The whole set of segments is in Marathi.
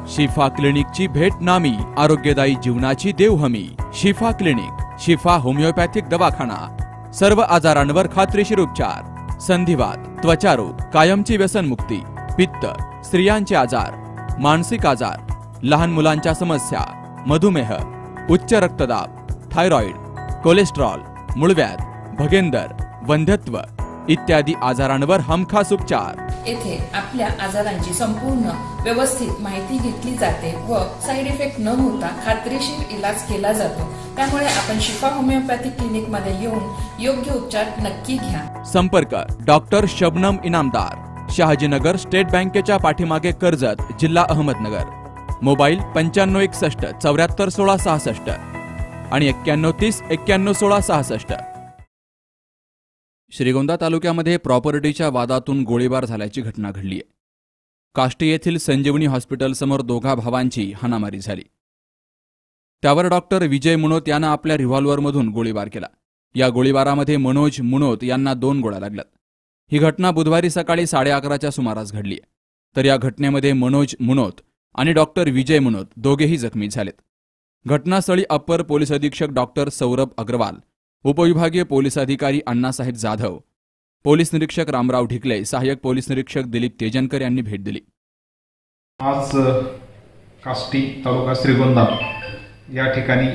शिफा क्लिनिकची भेट नामी, आरोग्यदायी जीवनाची देवहमी। शिफा क्लिनिक, शिफा होमिओपॅथिक दवाखाना। सर्व आजारांवर खात्रीशीर उपचार। संधिवात, त्वचारोग, कायमची व्यसनमुक्ती, पित्त, स्त्रियांचे आजार, मानसिक आजार, लहान मुलांच्या समस्या, मधुमेह, उच्च रक्तदाब, थायरॉइड, कोलेस्ट्रॉल, मूळव्याध, भगेंदर, वंध्यत्व इत्यादी आजारांवर हमखास उपचार। येथे आपल्या आजारांची संपूर्ण व्यवस्थित माहिती घेतली जाते व साइड इफेक्ट न होता खात्रीशीर इलाज केला जातो। त्यामुळे आपण शिफा होमिओपॅथिक क्लिनिक मध्ये येऊन योग्य उपचार नक्की घ्या। संपर्क डॉक्टर शबनम इनामदार, शहाजीनगर स्टेट बँकेच्या पाठीमागे, कर्जत, जिल्हा अहमदनगर। मोबाईल 9561 74 16 66 आणि 9130 91 16 66। श्रीगोंदा तालुक्यामध्ये प्रॉपर्टीच्या वादातून गोळीबार झाल्याची घटना घडली आहे। काष्टी येथील संजीवनी हॉस्पिटल समोर दोघा भावांची हाणामारी झाली। त्यावर डॉक्टर विजय मुनोत यानं आपल्या रिव्हॉल्व्हरमधून गोळीबार केला। या गोळीबारामध्ये मनोज मुनोत यांना 2 गोळ्या लागल्यात। ही घटना बुधवारी सकाळी 11:30च्या सुमारास घडली आहे। तर या घटनेमध्ये मनोज मुनोत आणि डॉक्टर विजय मुनोत दोघेही जखमी झालेत। घटनास्थळी अप्पर पोलीस अधीक्षक डॉक्टर सौरभ अग्रवाल, उपविभागीय पोलीस अधिकारी अण्णासाहेब जाधव, पोलीस निरीक्षक रामराव ढिकले, सहाय्यक पोलीस निरीक्षक दिलीप तेजनकर यांनी भेट दिली। आज काष्टी तालुका श्रीगोंदा या ठिकाणी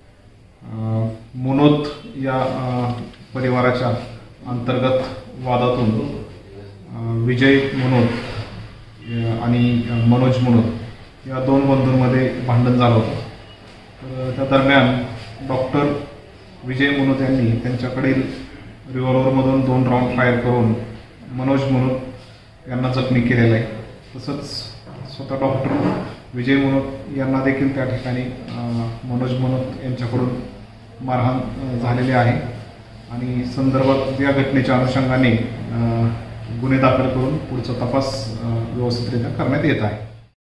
मुनोत या परिवाराच्या अंतर्गत वादातून विजय मुनोत आणि मनोज मुनोत या 2 बंधूंमध्ये भांडण झालं होतं। तर त्या दरम्यान डॉक्टर विजय मुनोत यांनी त्यांच्याकडील रिव्हॉल्व्हरमधून 2 राऊंड फायर करून मनोज मुनोत यांना जखमी केलेलं आहे। तसंच स्वतः डॉक्टर विजय मुनोत यांना देखील त्या ठिकाणी मनोज मुनोत यांच्याकडून मारहाण झालेली आहे आणि संदर्भात या घटनेच्या अनुषंगाने गुन्हे दाखल करून पुढचा तपास व्यवस्थितरित्या करण्यात येत आहे।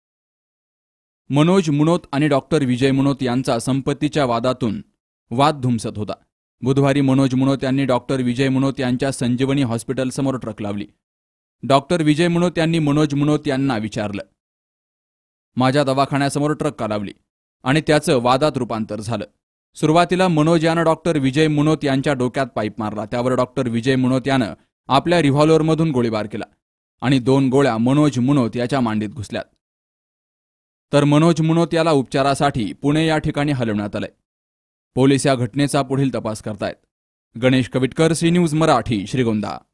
मनोज मुनोत आणि डॉक्टर विजय मुनोत यांचा संपत्तीच्या वादातून वाद धुमसत होता। बुधवारी मनोज मुनोत यांनी डॉक्टर विजय मुनोत यांच्या संजीवनी हॉस्पिटलसमोर ट्रक लावली। डॉक्टर विजय मुनोत यांनी मनोज मुनोत यांना विचारलं, माझ्या दवाखान्यासमोर ट्रक का लावली, आणि त्याचं वादात रूपांतर झालं। सुरुवातीला मनोज यानं डॉक्टर विजय मुनोत यांच्या डोक्यात पाईप मारला। त्यावर डॉक्टर विजय मुनोत यानं आपल्या रिव्हॉल्व्हरमधून गोळीबार केला आणि 2 गोळ्या मनोज मुनोत याच्या मांडीत घुसल्यात। तर मनोज मुनोत याला उपचारासाठी पुणे या ठिकाणी हलवण्यात आलंय। पोलीस या घटनेचा पुढील तपास करतायत। Ganesh Kavitkar, C news Marathi, Shrigonda.